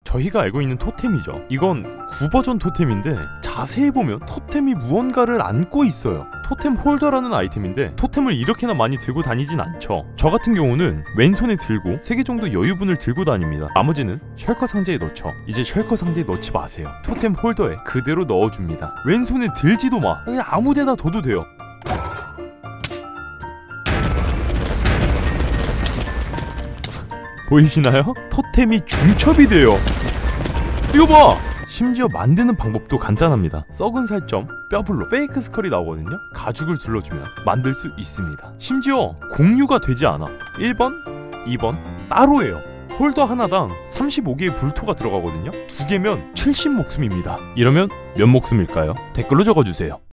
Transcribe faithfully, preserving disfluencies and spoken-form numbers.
저희가 알고 있는 토템이죠. 이건 구 버전 토템인데 자세히 보면 토템이 무언가를 안고 있어요. 토템 홀더라는 아이템인데 토템을 이렇게나 많이 들고 다니진 않죠. 저 같은 경우는 왼손에 들고 세 개 정도 여유분을 들고 다닙니다. 나머지는 셜커 상자에 넣죠. 이제 셜커 상자에 넣지 마세요. 토템 홀더에 그대로 넣어줍니다. 왼손에 들지도 마. 그냥 아무데나 둬도 돼요. 보이시나요? 토템이 중첩이 돼요. 이거 봐! 심지어 만드는 방법도 간단합니다. 썩은 살점, 뼈블로, 페이크 스컬이 나오거든요. 가죽을 둘러주면 만들 수 있습니다. 심지어 공유가 되지 않아. 일 번, 이 번 따로예요. 홀더 하나당 삼십오 개의 불토가 들어가거든요. 두 개면 칠십 목숨입니다. 이러면 몇 목숨일까요? 댓글로 적어주세요.